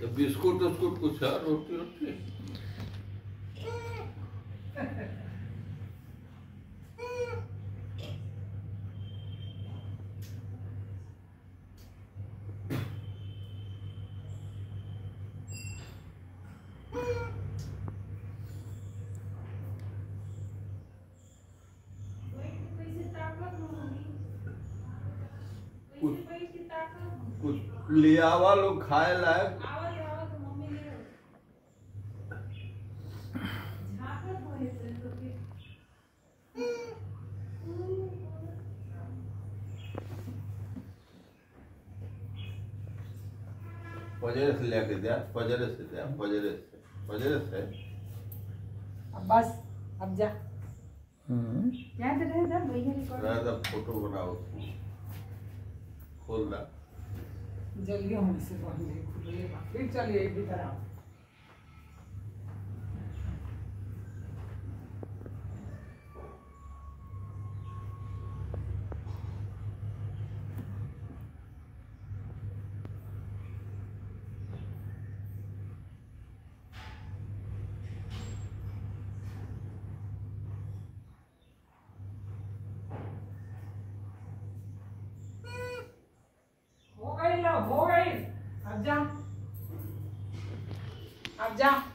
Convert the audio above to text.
तो बिस्कुट उस्कुट कुछ है, रोटी रोटी कुछ ले आवा लोग खाए लायक। पजरे से लेके दिया, पजरे से दिया, पजरे से। अब बस, अब जा। क्या दे रहे हैं भैया रिकॉर्ड? राधा फोटो बनाओ, खोल दा। जल्दी हम इसे खुलेगा, फिर चलिए एक भी तरह। हो गई, अब जा, अब जा।